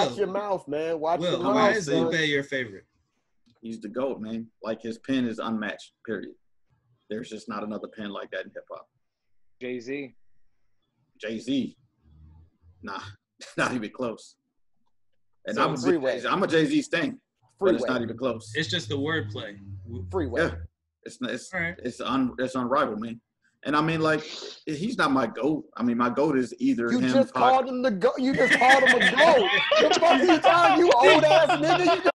Watch your mouth, man. Watch your Will, why mouth, is son. Lupe your favorite? He's the GOAT, man. Like, his pen is unmatched, period. There's just not another pen like that in hip-hop. Jay-Z. Jay-Z. Nah, not even close. And So, I'm Freeway. a Jay-Z stan, but it's Freeway. not even close. It's just the wordplay. Freeway. Yeah, it's All right. it's unrivaled, man. And I mean, like, he's not my GOAT. I mean, my GOAT is either You him. just called him the GOAT. You just called him a GOAT. What the fuck are you talking? You old ass nigga. You